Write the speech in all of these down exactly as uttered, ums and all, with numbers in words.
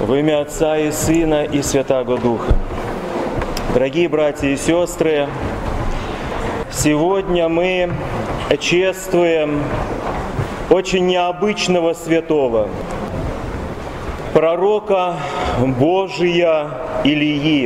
Во имя Отца и Сына и Святаго Духа. Дорогие братья и сестры, сегодня мы чествуем очень необычного святого, пророка Божия Илии.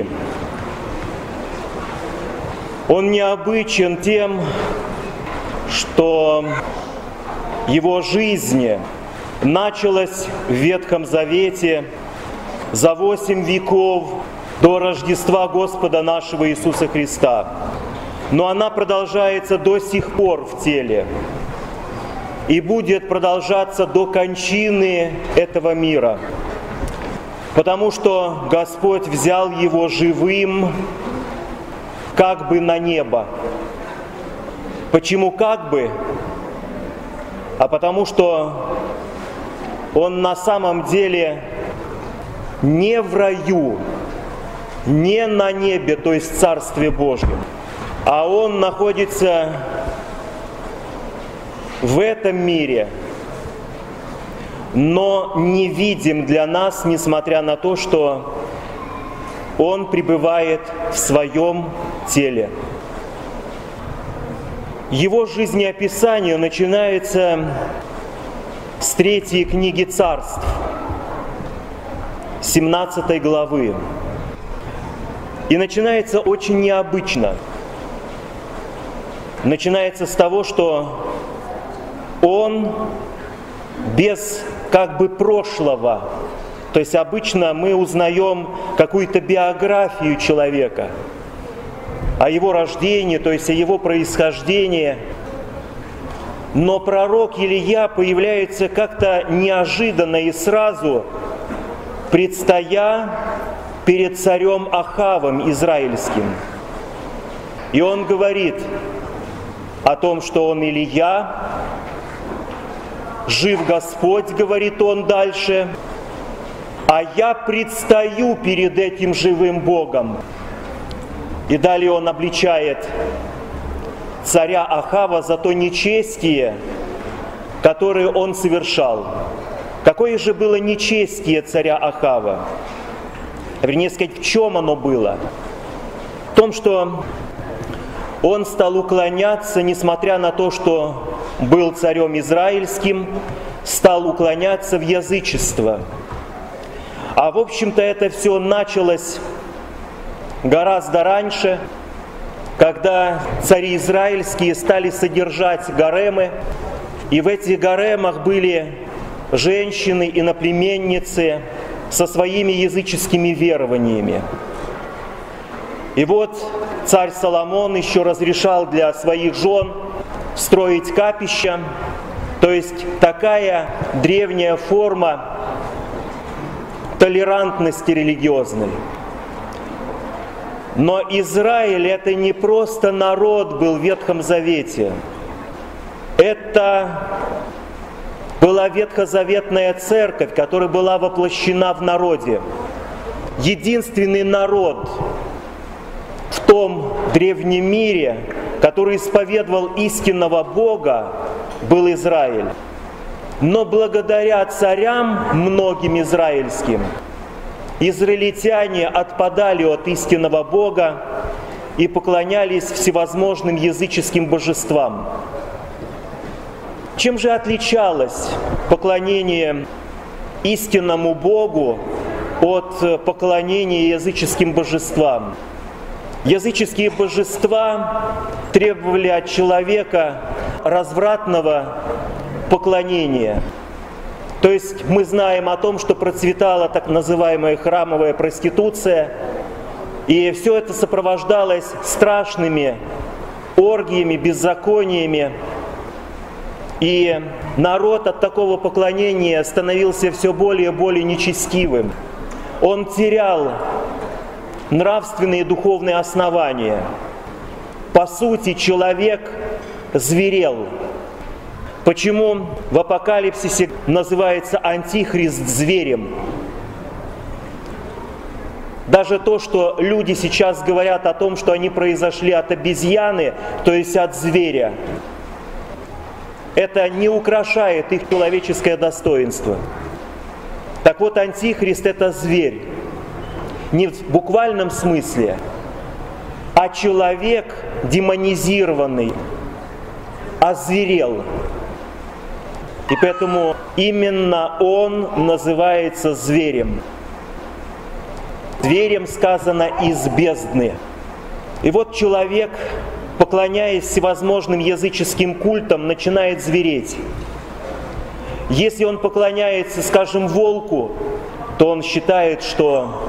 Он необычен тем, что его жизнь началась в Ветхом Завете за восемь веков до Рождества Господа нашего Иисуса Христа. Но она продолжается до сих пор в теле и будет продолжаться до кончины этого мира, потому что Господь взял его живым как бы на небо. Почему как бы? А потому что он на самом деле не в раю, не на небе, то есть в Царстве Божьем, а он находится в этом мире, но невидим для нас, несмотря на то, что он пребывает в своем теле. Его жизнеописание начинается с третьей книги Царств, семнадцатой главы. И начинается очень необычно. Начинается с того, что он без как бы прошлого, то есть обычно мы узнаем какую-то биографию человека, о его рождении, то есть о его происхождении. Но пророк Илия появляется как-то неожиданно и сразу, предстоя перед царем Ахавом израильским. И он говорит о том, что он Илия, жив Господь, говорит он дальше, а я предстаю перед этим живым Богом. И далее он обличает царя Ахава за то нечестие, которое он совершал. Какое же было нечестие царя Ахава? Вернее сказать, в чем оно было? В том, что он стал уклоняться, несмотря на то, что был царем израильским, стал уклоняться в язычество. А в общем-то это все началось гораздо раньше, когда цари израильские стали содержать гаремы, и в этих гаремах были женщины, иноплеменницы со своими языческими верованиями. И вот царь Соломон еще разрешал для своих жен строить капища, то есть такая древняя форма толерантности религиозной. Но Израиль — это не просто народ был в Ветхом Завете. Это была ветхозаветная церковь, которая была воплощена в народе. Единственный народ в том древнем мире, который исповедовал истинного Бога, был Израиль. Но благодаря царям, многим израильским, израильтяне отпадали от истинного Бога и поклонялись всевозможным языческим божествам. Чем же отличалось поклонение истинному Богу от поклонения языческим божествам? Языческие божества требовали от человека развратного поклонения. То есть мы знаем о том, что процветала так называемая храмовая проституция, и все это сопровождалось страшными оргиями, беззакониями, и народ от такого поклонения становился все более и более нечестивым. Он терял нравственные и духовные основания. По сути, человек зверел. Почему в Апокалипсисе называется Антихрист зверем? Даже то, что люди сейчас говорят о том, что они произошли от обезьяны, то есть от зверя, это не украшает их человеческое достоинство. Так вот, Антихрист – это зверь. Не в буквальном смысле, а человек демонизированный, озверел. И поэтому именно он называется зверем. Зверем сказано из бездны. И вот человек, поклоняясь всевозможным языческим культам, начинает звереть. Если он поклоняется, скажем, волку, то он считает, что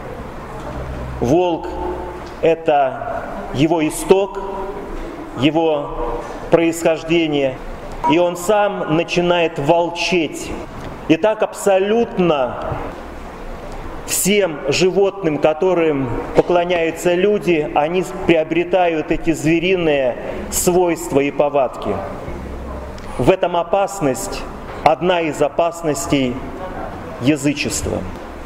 волк – это его исток, его происхождение, и он сам начинает волчеть. И так абсолютно всем животным, которым поклоняются люди, они приобретают эти звериные свойства и повадки. В этом опасность, одна из опасностей язычества.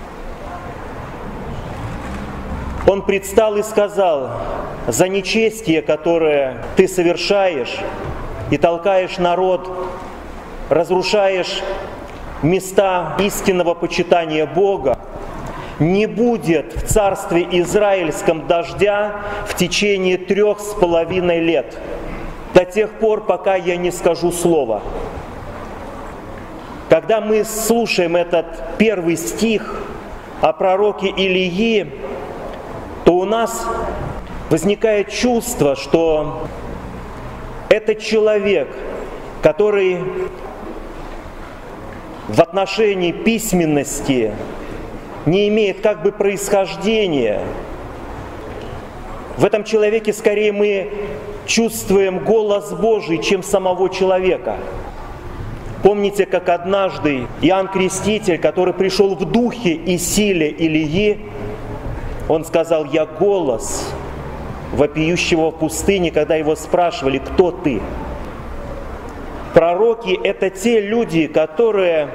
Он предстал и сказал: «За нечестие, которое ты совершаешь, и толкаешь народ, разрушаешь места истинного почитания Бога, не будет в царстве Израильском дождя в течение трех с половиной лет, до тех пор, пока я не скажу слова». Когда мы слушаем этот первый стих о пророке Илии, то у нас возникает чувство, что это человек, который в отношении письменности не имеет как бы происхождения. В этом человеке скорее мы чувствуем голос Божий, чем самого человека. Помните, как однажды Иоанн Креститель, который пришел в духе и силе Илии, он сказал: «Я голос вопиющего в пустыне», когда его спрашивали: «Кто ты?». Пророки – это те люди, которые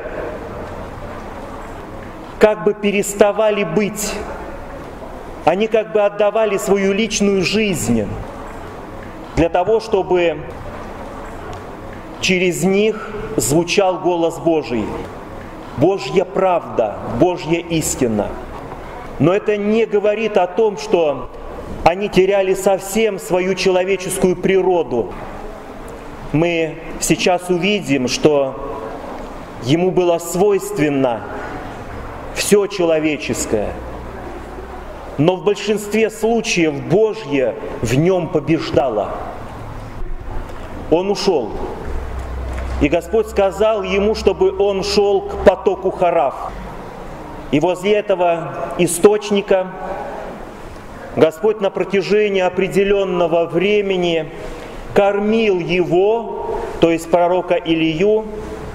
как бы переставали быть. Они как бы отдавали свою личную жизнь для того, чтобы через них звучал голос Божий. Божья правда, Божья истина. Но это не говорит о том, что они теряли совсем свою человеческую природу. Мы сейчас увидим, что ему было свойственно все человеческое. Но в большинстве случаев Божье в нем побеждало. Он ушел. И Господь сказал ему, чтобы он шел к потоку Хараф. И возле этого источника Господь на протяжении определенного времени кормил его, то есть пророка Илию,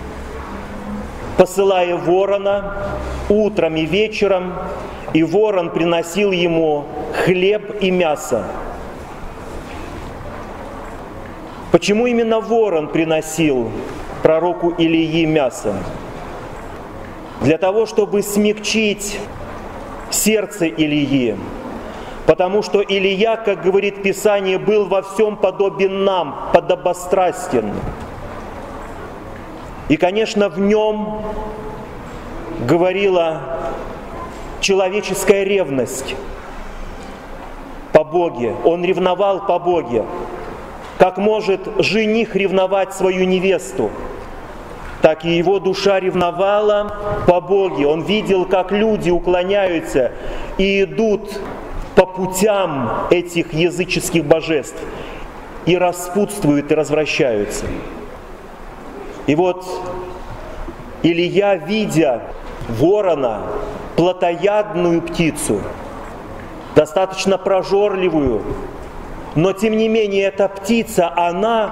посылая ворона утром и вечером, и ворон приносил ему хлеб и мясо. Почему именно ворон приносил пророку Илии мясо? Для того, чтобы смягчить сердце Илии. Потому что Илия, как говорит Писание, был во всем подобен нам, подобострастен. И, конечно, в нем говорила человеческая ревность по Боге. Он ревновал по Боге. Как может жених ревновать свою невесту, так и его душа ревновала по Боге. Он видел, как люди уклоняются и идут по путям этих языческих божеств и распутствуют и развращаются. И вот Илия, видя ворона, плотоядную птицу, достаточно прожорливую, но тем не менее эта птица, она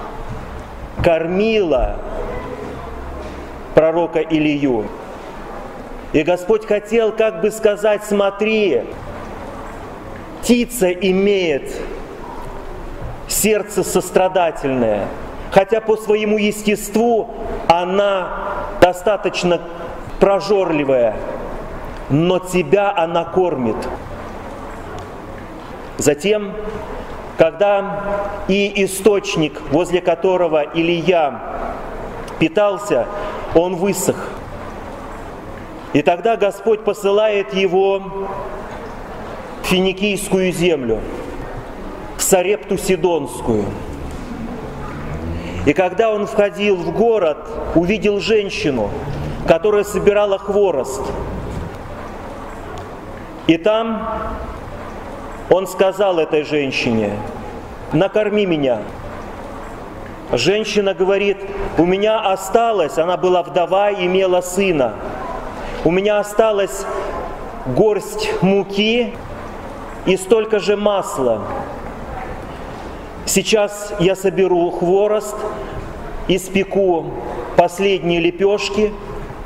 кормила пророка Илию. И Господь хотел как бы сказать: смотри, птица имеет сердце сострадательное, хотя по своему естеству она достаточно прожорливая, но тебя она кормит. Затем, когда и источник, возле которого Илия питался, он высох. И тогда Господь посылает его в Финикийскую землю, в Сарепту Сидонскую. И когда он входил в город, увидел женщину, которая собирала хворост. И там он сказал этой женщине: накорми меня. Женщина говорит: у меня осталось, она была вдова и имела сына, у меня осталась горсть муки и столько же масла. Сейчас я соберу хворост, испеку последние лепешки,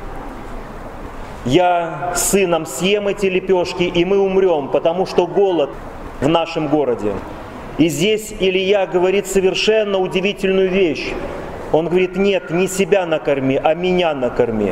я с сыном съем эти лепешки, и мы умрем, потому что голод в нашем городе. И здесь Илия говорит совершенно удивительную вещь. Он говорит: нет, не себя накорми, а меня накорми.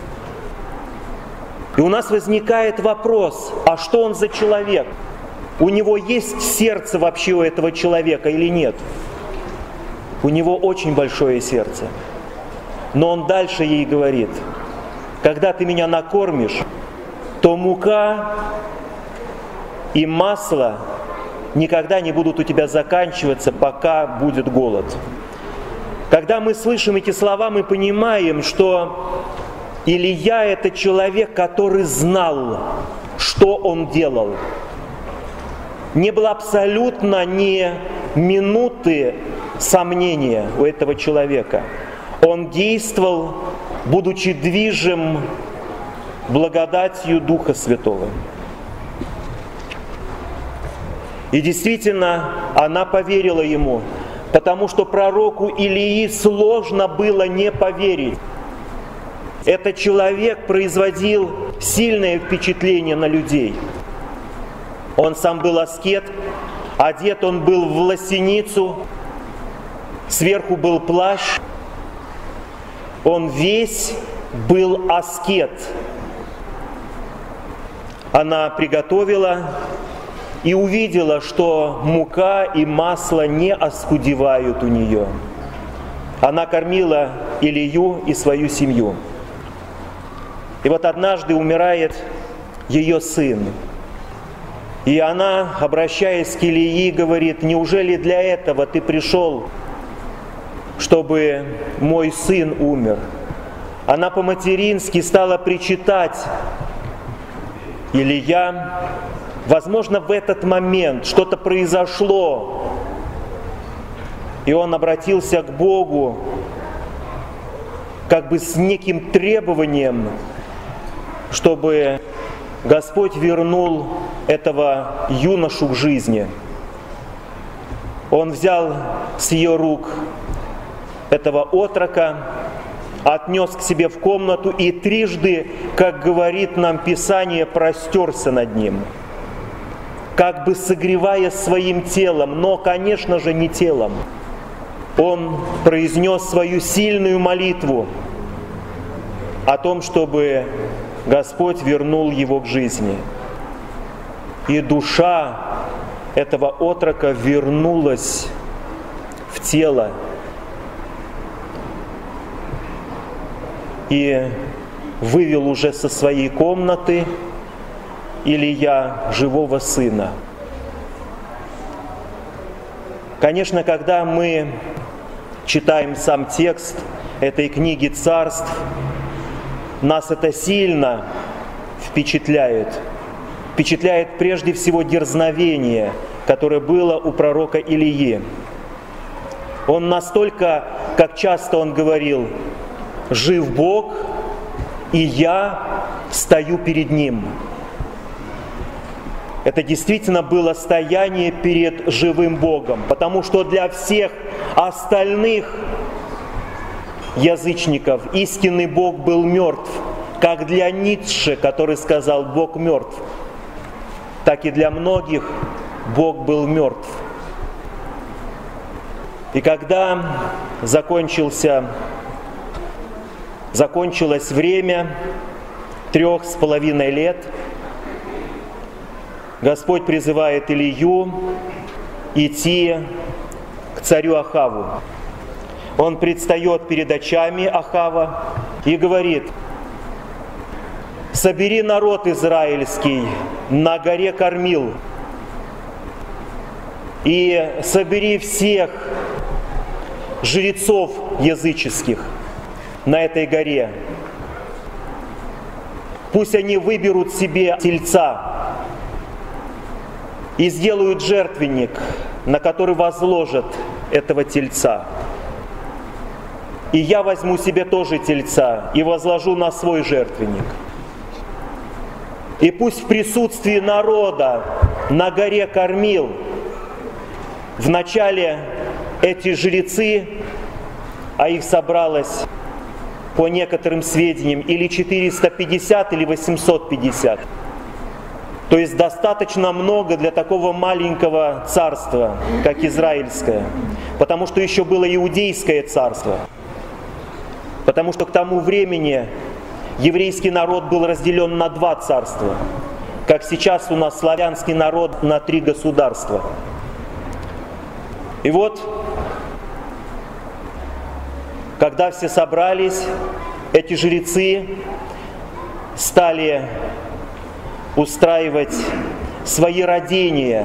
И у нас возникает вопрос: а что он за человек? У него есть сердце вообще у этого человека или нет? У него очень большое сердце. Но он дальше ей говорит: когда ты меня накормишь, то мука и масло никогда не будут у тебя заканчиваться, пока будет голод. Когда мы слышим эти слова, мы понимаем, что Илия – это человек, который знал, что он делал. Не было абсолютно ни минуты сомнения у этого человека. Он действовал, будучи движим благодатью Духа Святого. И действительно, она поверила ему, потому что пророку Илии сложно было не поверить. Этот человек производил сильное впечатление на людей. Он сам был аскет, одет он был в лосиницу, сверху был плащ. Он весь был аскет. Она приготовила и увидела, что мука и масло не оскудевают у нее. Она кормила Илию и свою семью. И вот однажды умирает ее сын. И она, обращаясь к Илии, говорит: неужели для этого ты пришел, чтобы мой сын умер? Она по-матерински стала причитать. Илия, возможно, в этот момент что-то произошло, и он обратился к Богу как бы с неким требованием, чтобы Господь вернул этого юношу к жизни. Он взял с ее рук этого отрока, отнес к себе в комнату и трижды, как говорит нам Писание, простерся над ним, как бы согревая своим телом, но, конечно же, не телом. Он произнес свою сильную молитву о том, чтобы Господь вернул его к жизни. И душа этого отрока вернулась в тело. И вывел уже со своей комнаты Илия живого сына. Конечно, когда мы читаем сам текст этой книги Царств, нас это сильно впечатляет. Впечатляет прежде всего дерзновение, которое было у пророка Илии. Он настолько, как часто он говорил: «Жив Бог, и я стою перед Ним». Это действительно было стояние перед живым Богом, потому что для всех остальных язычников истинный Бог был мертв, как для Ницше, который сказал: «Бог мертв», так и для многих Бог был мертв. И когда закончился, закончилось время трех с половиной лет, Господь призывает Илию идти к царю Ахаву. Он предстает перед очами Ахава и говорит: собери народ израильский на горе Кормил, и собери всех жрецов языческих на этой горе. Пусть они выберут себе тельца и сделают жертвенник, на который возложат этого тельца. И я возьму себе тоже тельца и возложу на свой жертвенник. И пусть в присутствии народа на горе Кормил вначале эти жрецы, а их собралось, по некоторым сведениям, или четыреста пятьдесят, или восемьсот пятьдесят. То есть достаточно много для такого маленького царства, как израильское. Потому что еще было иудейское царство. Потому что к тому времени еврейский народ был разделен на два царства. Как сейчас у нас славянский народ на три государства. И вот, когда все собрались, эти жрецы стали устраивать свои родения.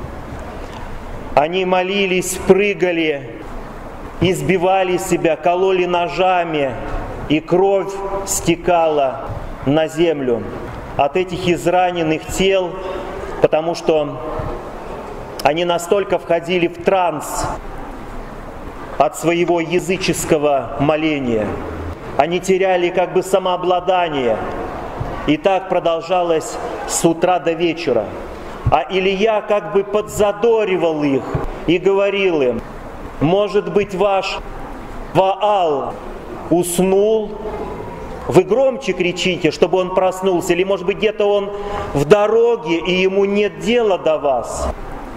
Они молились, прыгали, избивали себя, кололи ножами, и кровь стекала на землю от этих израненных тел, потому что они настолько входили в транс от своего языческого моления. Они теряли как бы самообладание. И так продолжалось с утра до вечера. А Илия как бы подзадоривал их и говорил им: может быть, ваш Ваал уснул? Вы громче кричите, чтобы он проснулся. Или, может быть, где-то он в дороге, и ему нет дела до вас.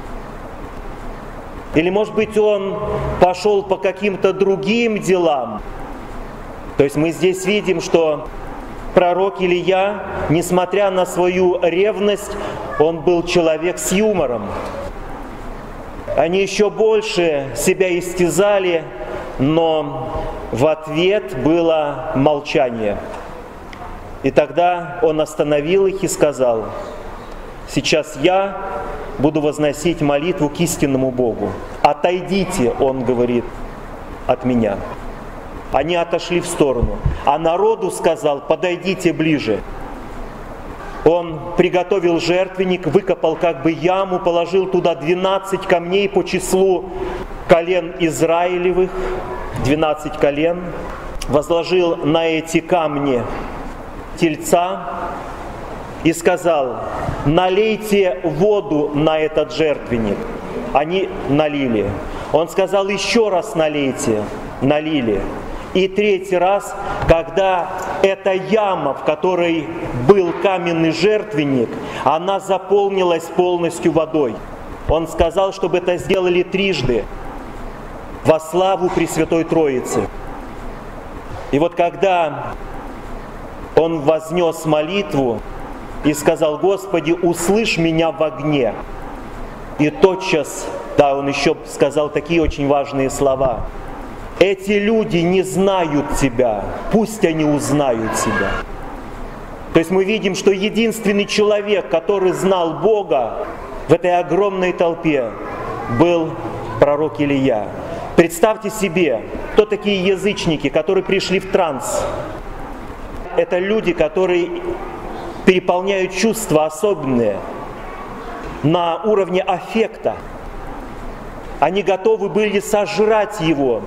Или, может быть, он пошел по каким-то другим делам. То есть мы здесь видим, что пророк Илия, несмотря на свою ревность, он был человек с юмором. Они еще больше себя истязали, но в ответ было молчание. И тогда он остановил их и сказал: сейчас я буду возносить молитву к истинному Богу. Отойдите, он говорит, от меня. Они отошли в сторону. А народу сказал: подойдите ближе. Он приготовил жертвенник, выкопал как бы яму, положил туда двенадцать камней по числу колен Израилевых, двенадцать колен, возложил на эти камни тельца и сказал: налейте воду на этот жертвенник. Они налили. Он сказал: еще раз налейте. Налили. И третий раз, когда эта яма, в которой был каменный жертвенник, она заполнилась полностью водой. Он сказал, чтобы это сделали трижды во славу Пресвятой Троицы. И вот когда он вознес молитву и сказал: Господи, услышь меня в огне. И тотчас, да, он еще сказал такие очень важные слова: эти люди не знают Тебя, пусть они узнают Тебя. То есть мы видим, что единственный человек, который знал Бога в этой огромной толпе, был пророк Илия. Представьте себе, кто такие язычники, которые пришли в транс. Это люди, которые переполняют чувства особенные на уровне аффекта. Они готовы были сожрать его,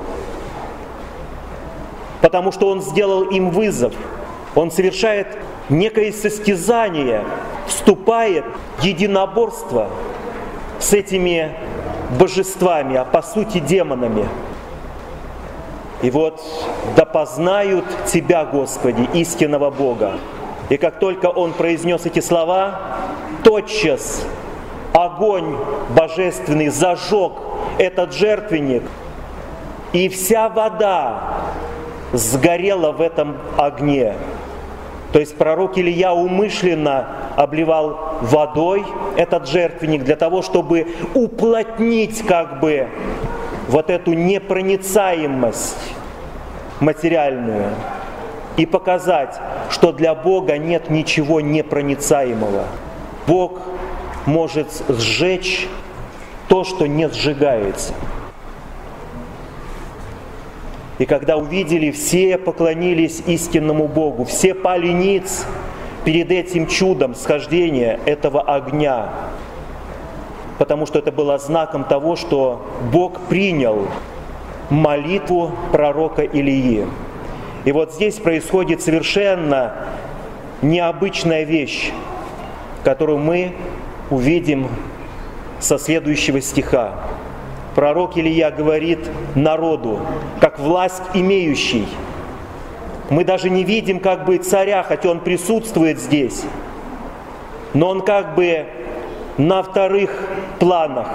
потому что он сделал им вызов. Он совершает некое состязание, вступает в единоборство с этими божествами, а по сути демонами. И вот да познают Тебя, Господи, истинного Бога. И как только он произнес эти слова, тотчас огонь божественный зажег этот жертвенник, и вся вода сгорела в этом огне. То есть пророк Илия умышленно обливал водой этот жертвенник для того, чтобы уплотнить как бы вот эту непроницаемость материальную. и показать, что для Бога нет ничего непроницаемого. Бог может сжечь то, что не сжигается. И когда увидели, все поклонились истинному Богу, все пали ниц перед этим чудом схождения этого огня, потому что это было знаком того, что Бог принял молитву пророка Илии. И вот здесь происходит совершенно необычная вещь, которую мы увидим со следующего стиха. Пророк Илия говорит народу, как власть имеющий. Мы даже не видим как бы царя, хотя он присутствует здесь, но он как бы на вторых планах.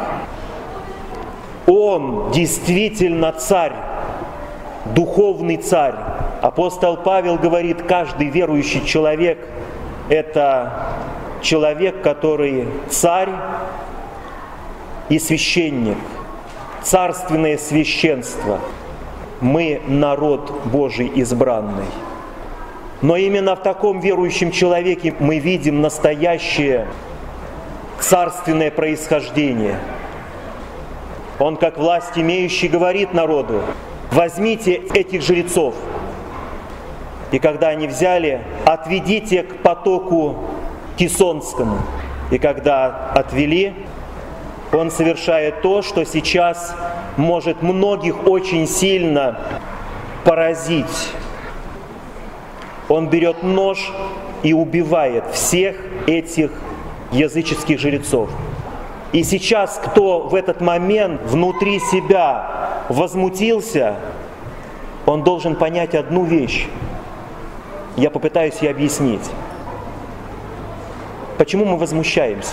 Он действительно царь, духовный царь. Апостол Павел говорит, каждый верующий человек – это человек, который царь и священник, царственное священство. Мы народ Божий избранный. Но именно в таком верующем человеке мы видим настоящее царственное происхождение. Он, как власть имеющий, говорит народу: возьмите этих жрецов. И когда они взяли, отведите к потоку Кисонскому. И когда отвели, он совершает то, что сейчас может многих очень сильно поразить. Он берет нож и убивает всех этих языческих жрецов. И сейчас, кто в этот момент внутри себя возмутился, он должен понять одну вещь. Я попытаюсь ее объяснить. Почему мы возмущаемся?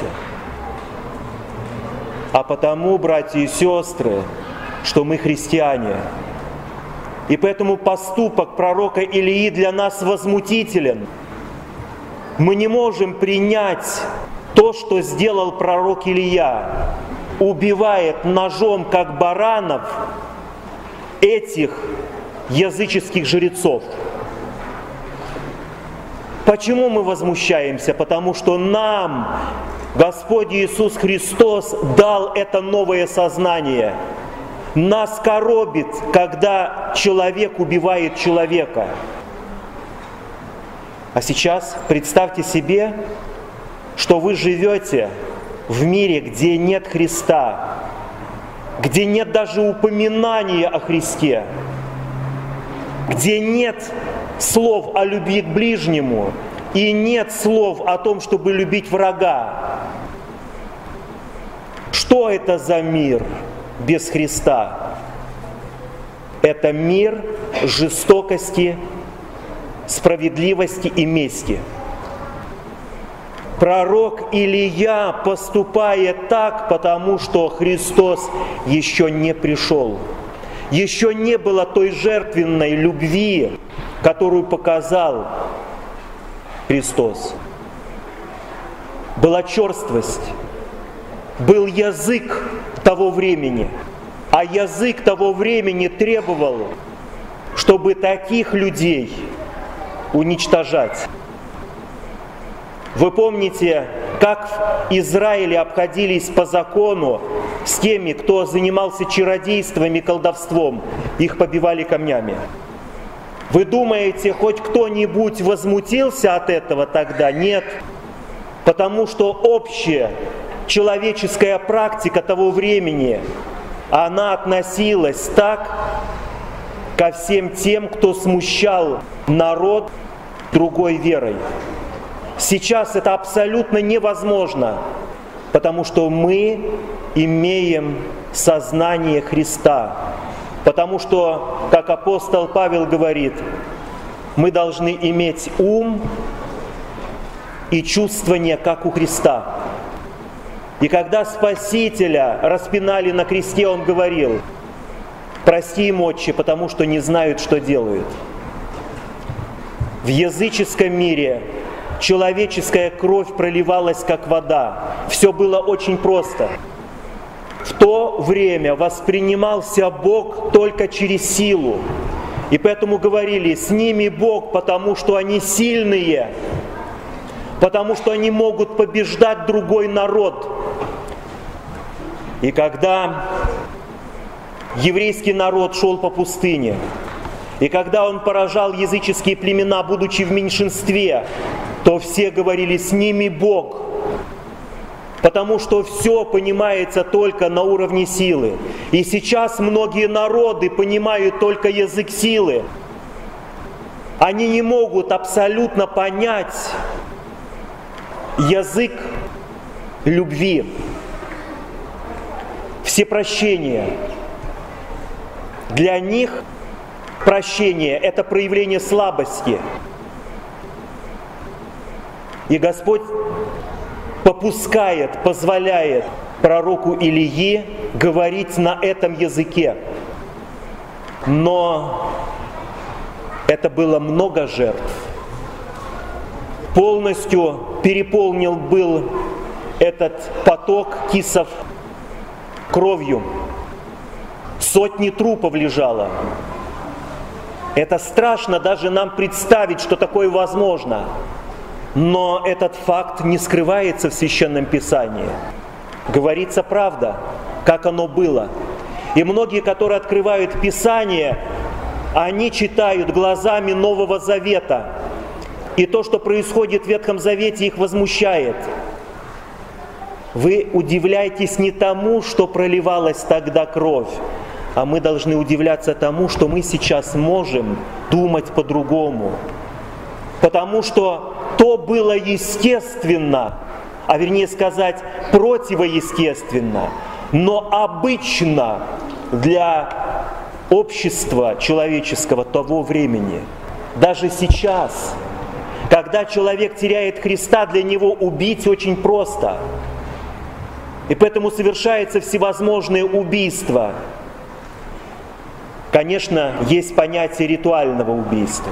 А потому, братья и сестры, что мы христиане. И поэтому поступок пророка Илии для нас возмутителен. Мы не можем принять то, что сделал пророк Илия, убивает ножом, как баранов, этих языческих жрецов. Почему мы возмущаемся? Потому что нам Господь Иисус Христос дал это новое сознание. Нас коробит, когда человек убивает человека. А сейчас представьте себе, что вы живете в мире, где нет Христа, где нет даже упоминания о Христе, где нет слов о любви к ближнему и нет слов о том, чтобы любить врага. Что это за мир без Христа? Это мир жестокости, справедливости и мести. Пророк Илия поступает так, потому что Христос еще не пришел. Еще не было той жертвенной любви, которую показал Христос. Была черствость, был язык того времени, а язык того времени требовал, чтобы таких людей уничтожать. Вы помните, как в Израиле обходились по закону с теми, кто занимался чародейством и колдовством? Их побивали камнями. Вы думаете, хоть кто-нибудь возмутился от этого тогда? Нет. Потому что общая человеческая практика того времени, она относилась так ко всем тем, кто смущал народ другой верой. Сейчас это абсолютно невозможно, потому что мы имеем сознание Христа. Потому что, как апостол Павел говорит, мы должны иметь ум и чувствование, как у Христа. И когда Спасителя распинали на кресте, он говорил: «Прости им, Отче, потому что не знают, что делают». В языческом мире человеческая кровь проливалась, как вода. Все было очень просто. В то время воспринимался Бог только через силу. И поэтому говорили, с ними Бог, потому что они сильные, потому что они могут побеждать другой народ. И когда еврейский народ шел по пустыне, и когда он поражал языческие племена, будучи в меньшинстве, то все говорили, с ними Бог. Потому что все понимается только на уровне силы. И сейчас многие народы понимают только язык силы. Они не могут абсолютно понять язык любви, всепрощения. Для них прощение – это проявление слабости. И Господь попускает, позволяет пророку Илии говорить на этом языке. Но это было много жертв. Полностью переполнил был этот поток Кисов кровью. Сотни трупов лежало. Это страшно даже нам представить, что такое возможно. Но этот факт не скрывается в Священном Писании. Говорится правда, как оно было. И многие, которые открывают Писание, они читают глазами Нового Завета. И то, что происходит в Ветхом Завете, их возмущает. Вы удивляетесь не тому, что проливалась тогда кровь, а мы должны удивляться тому, что мы сейчас можем думать по-другому. Потому что то было естественно, а вернее сказать, противоестественно, но обычно для общества человеческого того времени. Даже сейчас, когда человек теряет Христа, для него убить очень просто. И поэтому совершаются всевозможные убийства. Конечно, есть понятие ритуального убийства.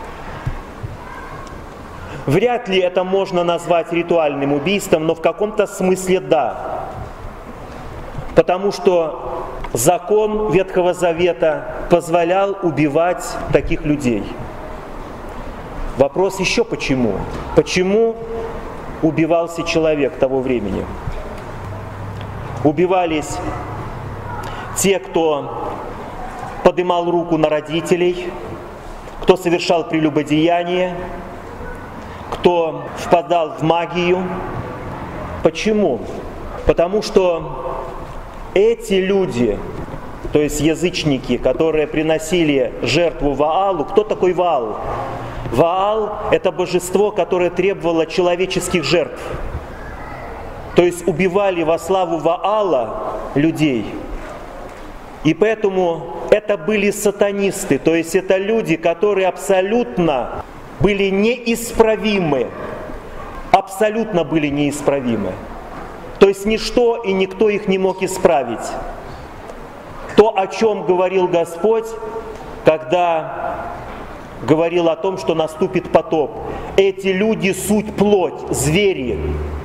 Вряд ли это можно назвать ритуальным убийством, но в каком-то смысле да. Потому что закон Ветхого Завета позволял убивать таких людей. Вопрос еще почему? Почему убивался человек того времени? Убивались те, кто поднимал руку на родителей, кто совершал прелюбодеяние, кто впадал в магию. Почему? Потому что эти люди, то есть язычники, которые приносили жертву Ваалу, кто такой Ваал? Ваал – это божество, которое требовало человеческих жертв. То есть убивали во славу Ваала людей. И поэтому это были сатанисты, то есть это люди, которые абсолютно были неисправимы. Абсолютно были неисправимы. То есть ничто и никто их не мог исправить. То, о чем говорил Господь, когда говорил о том, что наступит потоп. Эти люди суть плоть, звери.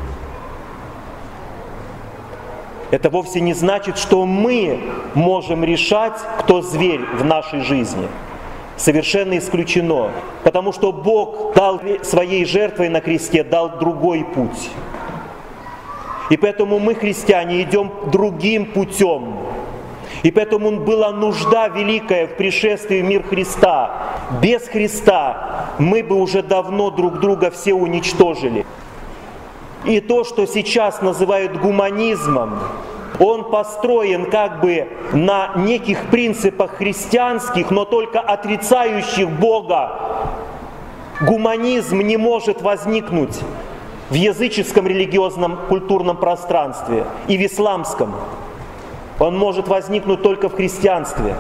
Это вовсе не значит, что мы можем решать, кто зверь в нашей жизни. Совершенно исключено. Потому что Бог дал своей жертвой на кресте, дал другой путь. И поэтому мы, христиане, идем другим путем. И поэтому была нужда великая в пришествии в мир Христа. Без Христа мы бы уже давно друг друга все уничтожили. И то, что сейчас называют гуманизмом, он построен как бы на неких принципах христианских, но только отрицающих Бога. Гуманизм не может возникнуть в языческом религиозном культурном пространстве и в исламском. Он может возникнуть только в христианстве.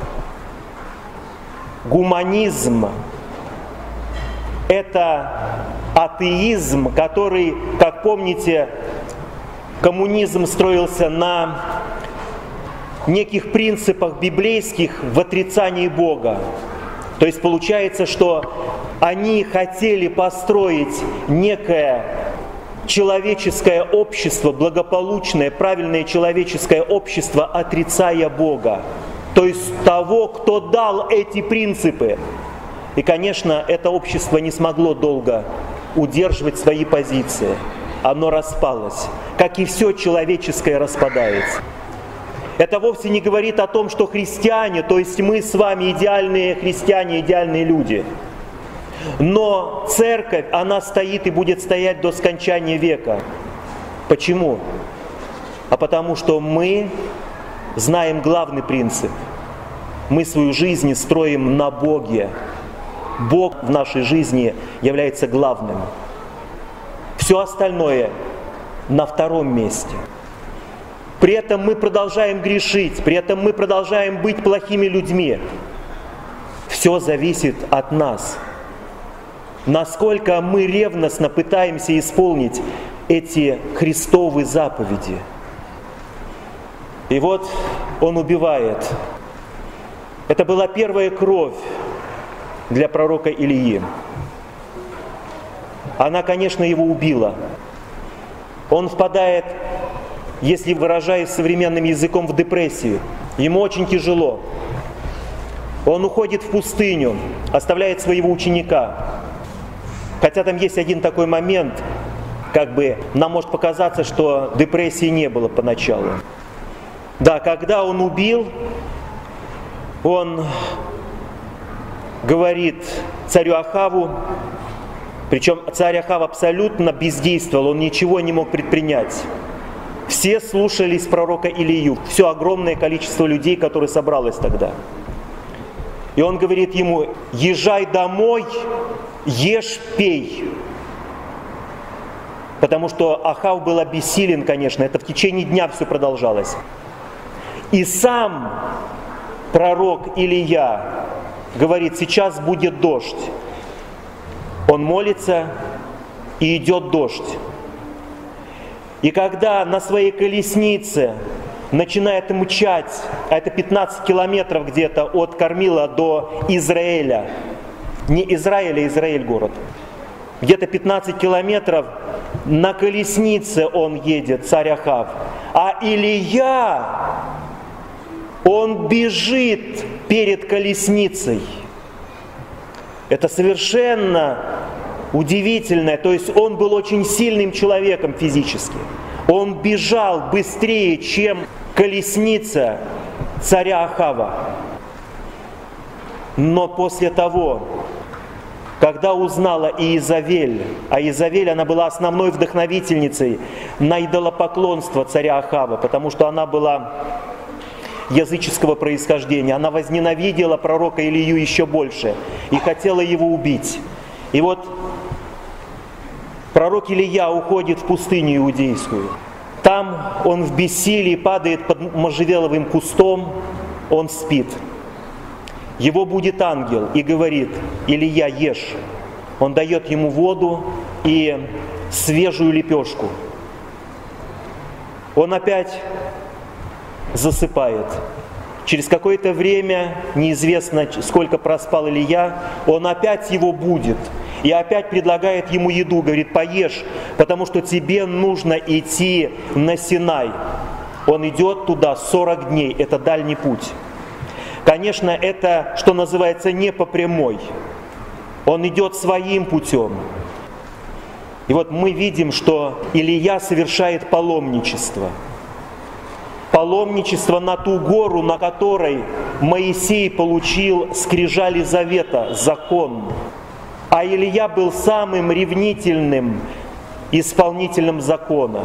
Гуманизм – это атеизм, который, как помните, коммунизм строился на неких принципах библейских в отрицании Бога. То есть получается, что они хотели построить некое человеческое общество, благополучное, правильное человеческое общество, отрицая Бога. То то есть того, кто дал эти принципы. И, конечно, это общество не смогло долго удерживать свои позиции. Оно распалось, как и все человеческое распадается. Это вовсе не говорит о том, что христиане, то есть мы с вами идеальные христиане, идеальные люди. Но церковь, она стоит и будет стоять до скончания века. Почему? А потому что мы знаем главный принцип. Мы свою жизнь строим на Боге. Бог в нашей жизни является главным. Все остальное на втором месте. При этом мы продолжаем грешить, при этом мы продолжаем быть плохими людьми. Все зависит от нас. Насколько мы ревностно пытаемся исполнить эти Христовы заповеди. И вот он убивает. Это была первая кровь для пророка Илии. Она, конечно, его убила. Он впадает, если выражаясь современным языком, в депрессию. Ему очень тяжело. Он уходит в пустыню, оставляет своего ученика. Хотя там есть один такой момент, как бы нам может показаться, что депрессии не было поначалу. Да, когда он убил, он говорит царю Ахаву, причем царь Ахав абсолютно бездействовал, он ничего не мог предпринять. Все слушались пророка Илию, все огромное количество людей, которое собралось тогда. И он говорит ему: езжай домой, ешь, пей. Потому что Ахав был обессилен, конечно, это в течение дня все продолжалось. И сам пророк Илия говорит: сейчас будет дождь. Он молится, и идет дождь. И когда на своей колеснице начинает мчать, а это пятнадцать километров где-то от Кармила до Израиля, не Израиля, Израиль город, где-то пятнадцать километров, на колеснице он едет, царь Ахав. А Илия, он бежит перед колесницей. Это совершенно удивительно. То есть он был очень сильным человеком физически. Он бежал быстрее, чем колесница царя Ахава. Но после того, когда узнала Иезавель, а Иезавель, она была основной вдохновительницей на идолопоклонство царя Ахава, потому что она была языческого происхождения. Она возненавидела пророка Илию еще больше и хотела его убить. И вот пророк Илия уходит в пустыню иудейскую. Там он в бессилии падает под можжевеловым кустом, он спит. Его будет ангел и говорит: Илия, ешь. Он дает ему воду и свежую лепешку. Он опять засыпает. Через какое-то время, неизвестно сколько проспал Илия, он опять его будит и опять предлагает ему еду, говорит: поешь, потому что тебе нужно идти на Синай. Он идет туда сорок дней, это дальний путь. Конечно, это, что называется, не по прямой. Он идет своим путем. И вот мы видим, что Илия совершает паломничество. Паломничество на ту гору, на которой Моисей получил скрижали завета, закон. А Илия был самым ревнительным исполнителем закона.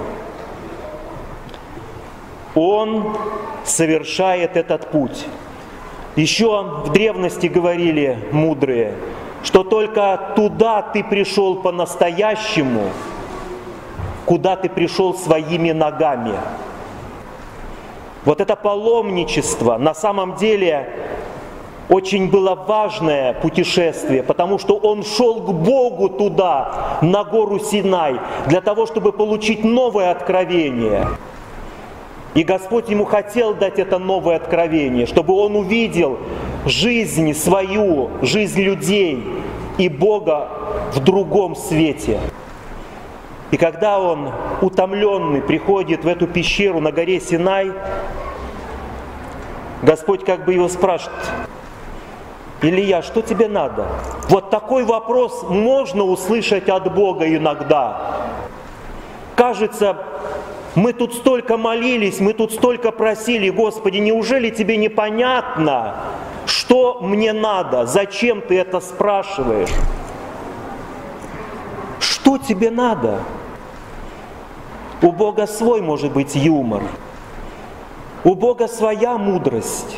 Он совершает этот путь. Еще в древности говорили мудрые, что только туда ты пришел по-настоящему, куда ты пришел своими ногами. Вот это паломничество на самом деле очень было важное путешествие, потому что он шел к Богу туда, на гору Синай, для того, чтобы получить новое откровение. И Господь ему хотел дать это новое откровение, чтобы он увидел жизнь свою, жизнь людей и Бога в другом свете. И когда он, утомленный, приходит в эту пещеру на горе Синай, Господь как бы его спрашивает: Илия, что тебе надо? Вот такой вопрос можно услышать от Бога иногда. Кажется, мы тут столько молились, мы тут столько просили, Господи, неужели тебе непонятно, что мне надо? Зачем ты это спрашиваешь? Что тебе надо? У Бога свой, может быть, юмор. У Бога своя мудрость.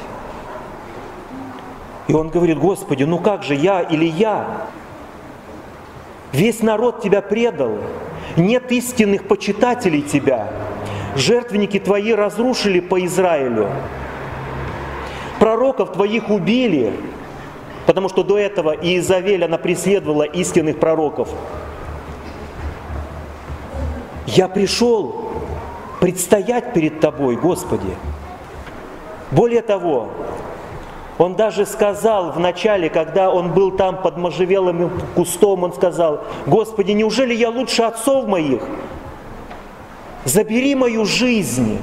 И он говорит: Господи, ну как же я или я? Весь народ тебя предал, нет истинных почитателей тебя. Жертвенники твои разрушили по Израилю. Пророков твоих убили, потому что до этого Иезавель, она преследовала истинных пророков. Я пришел предстоять перед тобой, Господи. Более того, он даже сказал в начале, когда он был там под можжевелым кустом, он сказал: Господи, неужели я лучше отцов моих? Забери мою жизнь.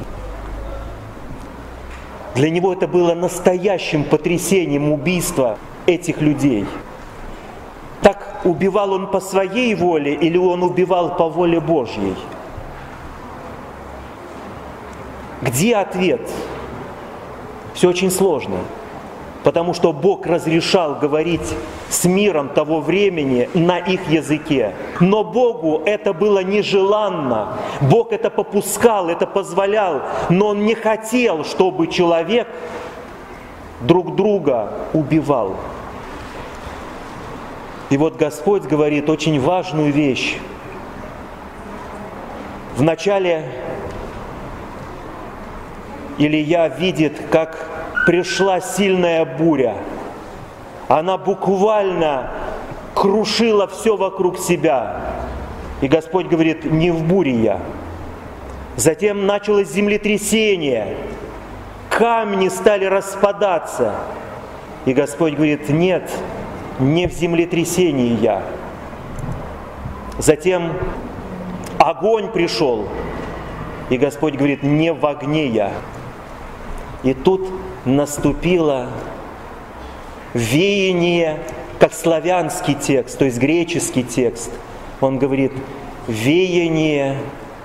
Для него это было настоящим потрясением убийства этих людей. Так убивал он по своей воле или он убивал по воле Божьей? Где ответ? Все очень сложно. Потому что Бог разрешал говорить с миром того времени на их языке. Но Богу это было нежеланно. Бог это попускал, это позволял. Но Он не хотел, чтобы человек друг друга убивал. И вот Господь говорит очень важную вещь. Вначале Илия видит, как пришла сильная буря. Она буквально крушила все вокруг себя. И Господь говорит: не в буре я. Затем началось землетрясение. Камни стали распадаться. И Господь говорит: нет, не в землетрясении я. Затем огонь пришел. И Господь говорит: не в огне я. И тут наступило веяние, как славянский текст, то есть греческий текст. Он говорит: веяние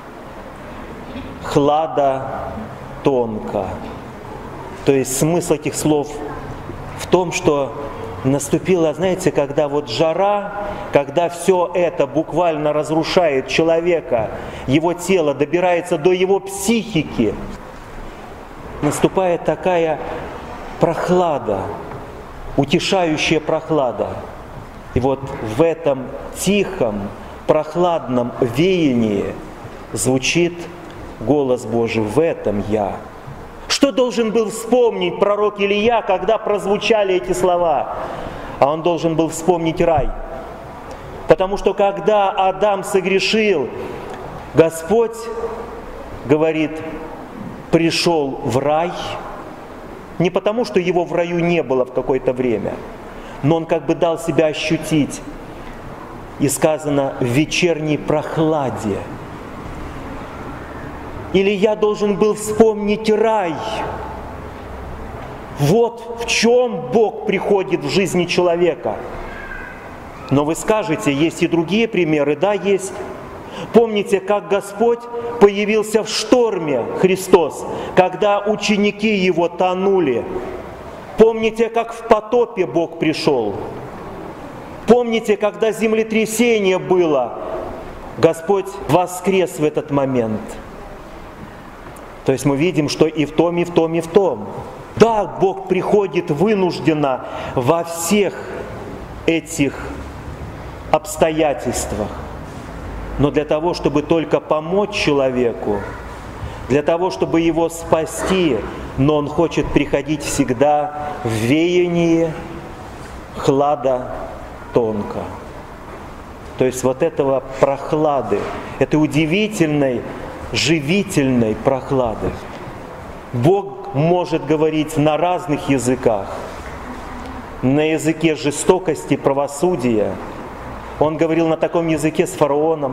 хлада тонко. То есть смысл этих слов в том, что наступила, знаете, когда вот жара, когда все это буквально разрушает человека, его тело добирается до его психики, наступает такая прохлада, утешающая прохлада. И вот в этом тихом, прохладном веянии звучит голос Божий: в этом я. Что должен был вспомнить пророк Илия, когда прозвучали эти слова? А он должен был вспомнить рай. Потому что когда Адам согрешил, Господь говорит: пришел в рай, не потому, что его в раю не было в какое-то время, но он как бы дал себя ощутить. И сказано: в вечерней прохладе. Или я должен был вспомнить рай. Вот в чем Бог приходит в жизни человека. Но вы скажете, есть и другие примеры. Да, есть. Помните, как Господь появился в шторме, Христос, когда ученики Его тонули. Помните, как в потопе Бог пришел. Помните, когда землетрясение было, Господь воскрес в этот момент. То есть мы видим, что и в том, и в том, и в том. Да, Бог приходит вынужденно во всех этих обстоятельствах. Но для того, чтобы только помочь человеку, для того, чтобы его спасти, но Он хочет приходить всегда в веянии хлада тонко. То есть вот этого прохлады, этой удивительной, живительной прохлады. Бог может говорить на разных языках. На языке жестокости, правосудия. Он говорил на таком языке с фараоном.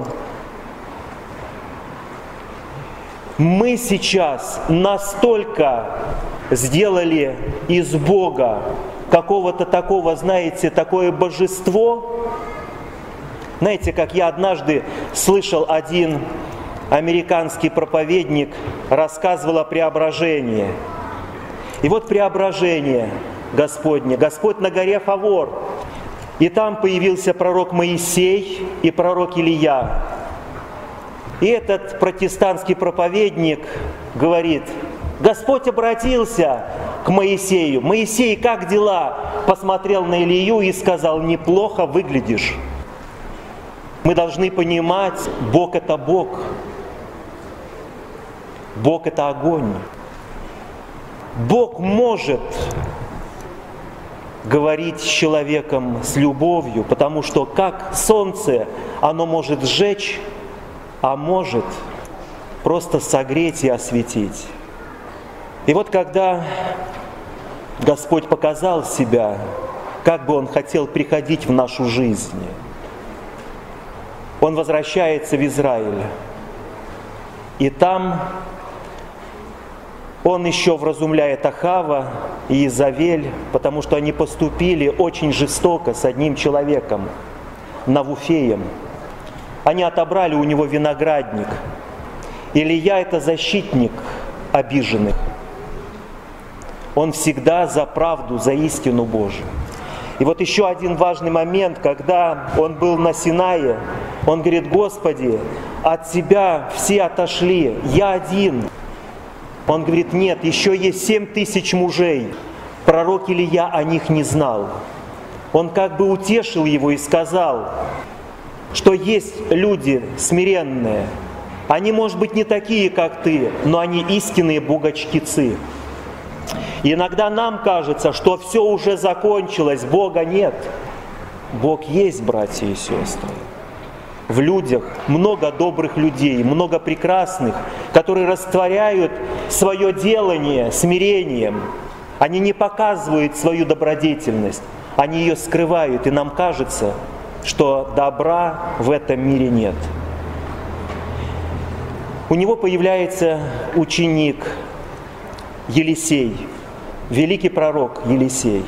Мы сейчас настолько сделали из Бога какого-то такого, знаете, такое божество. Знаете, как я однажды слышал, один американский проповедник рассказывал о преображении. И вот преображение Господне, Господь на горе Фавор. И там появился пророк Моисей и пророк Илия. И этот протестантский проповедник говорит: Господь обратился к Моисею. Моисей, как дела? Посмотрел на Илию и сказал: неплохо выглядишь. Мы должны понимать, Бог – это Бог. Бог – это огонь. Бог может говорить с человеком с любовью, потому что как солнце, оно может сжечь, а может просто согреть и осветить. И вот когда Господь показал себя, как бы Он хотел приходить в нашу жизнь, Он возвращается в Израиль. И там Он еще вразумляет Ахава и Иезавель, потому что они поступили очень жестоко с одним человеком, Навуфеем. Они отобрали у него виноградник. Илия – это защитник обиженных. Он всегда за правду, за истину Божию. И вот еще один важный момент, когда он был на Синае, он говорит: Господи, от Тебя все отошли, я один. Он говорит: нет, еще есть семь тысяч мужей. Пророк Илия о них не знал. Он как бы утешил его и сказал, что есть люди смиренные. Они, может быть, не такие, как ты, но они истинные богочтецы. И иногда нам кажется, что все уже закончилось, Бога нет. Бог есть, братья и сестры. В людях много добрых людей, много прекрасных, которые растворяют свое делание смирением. Они не показывают свою добродетельность, они ее скрывают, и нам кажется, что добра в этом мире нет. У него появляется ученик Елисей, великий пророк Елисей.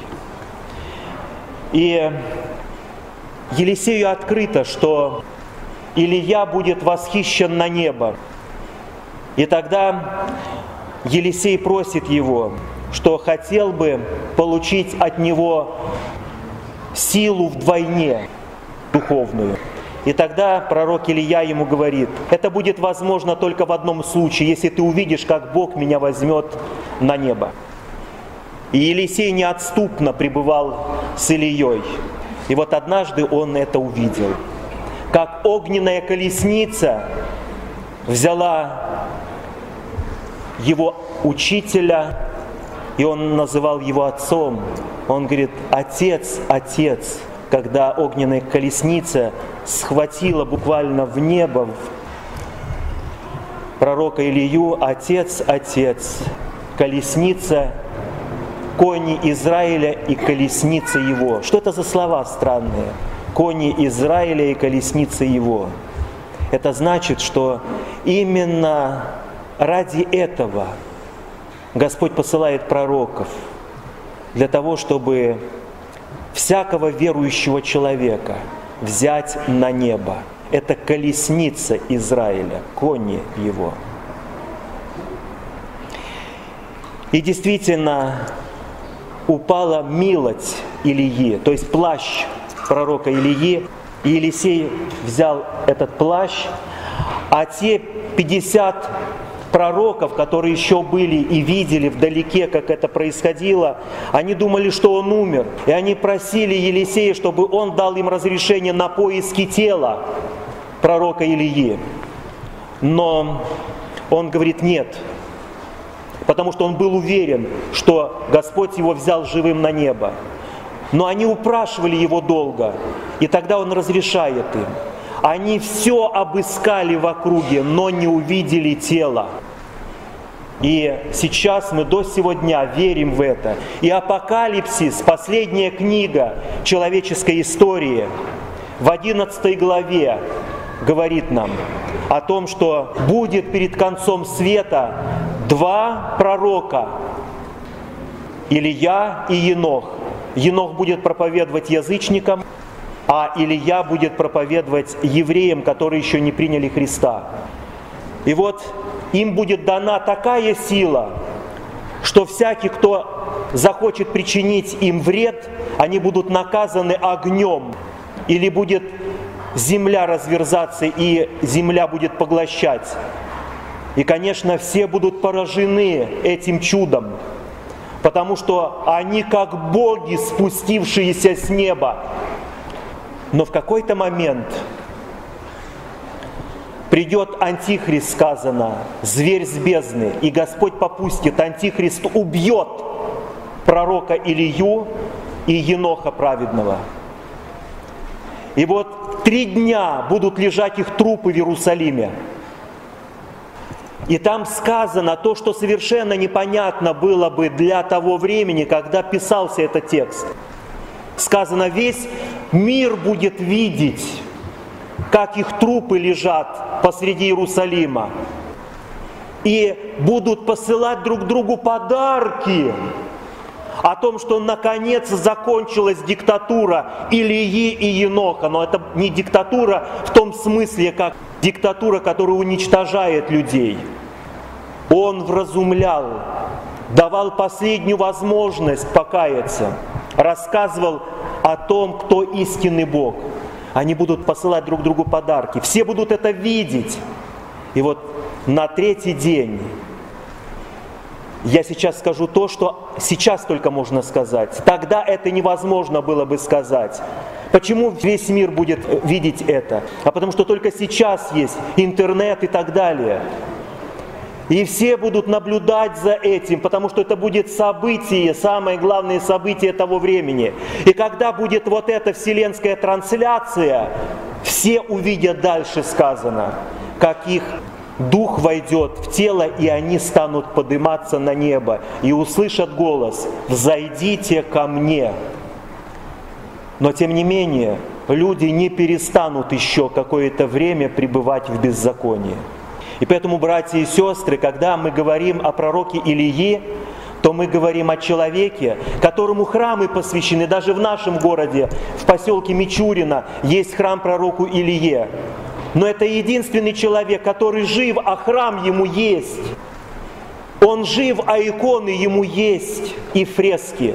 И Елисею открыто, что Илия будет восхищен на небо. И тогда Елисей просит его, что хотел бы получить от него силу вдвойне духовную. И тогда пророк Илия ему говорит: это будет возможно только в одном случае, если ты увидишь, как Бог меня возьмет на небо. И Елисей неотступно пребывал с Илией. И вот однажды он это увидел. Как огненная колесница взяла его учителя, и он называл его отцом. Он говорит: отец, отец, когда огненная колесница схватила буквально в небо пророка Илию: отец, отец, колесница, кони Израиля и колесница его. Что это за слова странные? Кони Израиля и колесница его. Это значит, что именно ради этого Господь посылает пророков, для того, чтобы всякого верующего человека взять на небо. Это колесница Израиля, кони его. И действительно упала милость Илии, то есть плащ пророка Илии, и Елисей взял этот плащ, а те пятьдесят пророков, которые еще были и видели вдалеке, как это происходило, они думали, что он умер, и они просили Елисея, чтобы он дал им разрешение на поиски тела пророка Илии. Но он говорит: нет, потому что он был уверен, что Господь его взял живым на небо. Но они упрашивали его долго, и тогда он разрешает им. Они все обыскали в округе, но не увидели тела. И сейчас мы до сего дня верим в это. И Апокалипсис, последняя книга человеческой истории, в одиннадцатой главе говорит нам о том, что будет перед концом света два пророка, Илия и Енох. Енох будет проповедовать язычникам, а Илия будет проповедовать евреям, которые еще не приняли Христа. И вот им будет дана такая сила, что всякий, кто захочет причинить им вред, они будут наказаны огнем, или будет земля разверзаться, и земля будет поглощать. И, конечно, все будут поражены этим чудом, потому что они как боги, спустившиеся с неба. Но в какой-то момент придет Антихрист, сказано, зверь с бездны, и Господь попустит, Антихрист убьет пророка Илию и Еноха праведного. И вот три дня будут лежать их трупы в Иерусалиме. И там сказано то, что совершенно непонятно было бы для того времени, когда писался этот текст. Сказано, весь мир будет видеть, как их трупы лежат посреди Иерусалима. И будут посылать друг другу подарки о том, что наконец закончилась диктатура Илии и Еноха. Но это не диктатура в том смысле, как диктатура, которая уничтожает людей. Он вразумлял, давал последнюю возможность покаяться, рассказывал о том, кто истинный Бог. Они будут посылать друг другу подарки. Все будут это видеть. И вот на третий день я сейчас скажу то, что сейчас только можно сказать. Тогда это невозможно было бы сказать. Почему весь мир будет видеть это? А потому что только сейчас есть интернет и так далее. И все будут наблюдать за этим, потому что это будет событие, самое главное событие того времени. И когда будет вот эта вселенская трансляция, все увидят дальше сказано, как их дух войдет в тело, и они станут подниматься на небо, и услышат голос: «Взойдите ко мне». Но тем не менее, люди не перестанут еще какое-то время пребывать в беззаконии. И поэтому, братья и сестры, когда мы говорим о пророке Илии, то мы говорим о человеке, которому храмы посвящены. Даже в нашем городе, в поселке Мичурино, есть храм пророку Илие. Но это единственный человек, который жив, а храм ему есть. Он жив, а иконы ему есть, и фрески.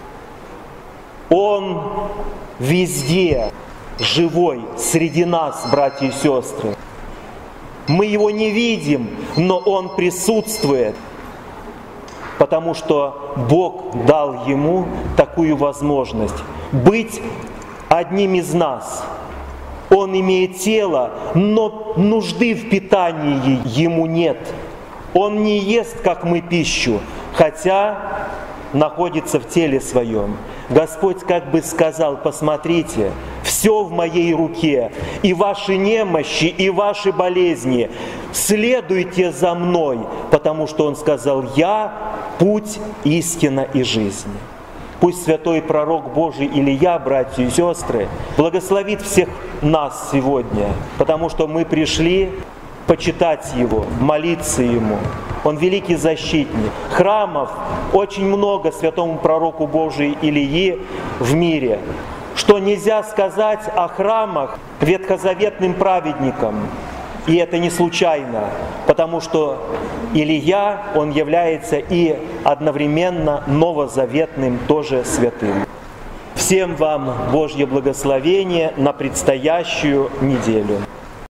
Он везде живой, среди нас, братья и сестры. Мы его не видим, но он присутствует, потому что Бог дал ему такую возможность быть одним из нас. Он имеет тело, но нужды в питании ему нет. Он не ест, как мы, пищу, хотя находится в теле своем. Господь как бы сказал: посмотрите, все в моей руке, и ваши немощи, и ваши болезни, следуйте за мной, потому что Он сказал: я путь, истина и жизнь. Пусть святой пророк Божий Илия, братья и сестры, благословит всех нас сегодня, потому что мы пришли почитать Его, молиться Ему. Он великий защитник. Храмов очень много святому пророку Божию Илии в мире, что нельзя сказать о храмах ветхозаветным праведникам. И это не случайно, потому что Илия, он является и одновременно новозаветным тоже святым. Всем вам Божье благословение на предстоящую неделю.